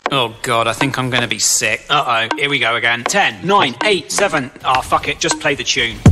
Oh, God, I think I'm going to be sick. Uh-oh, here we go again. 10, 9, 8, 7. Oh, fuck it, just play the tune.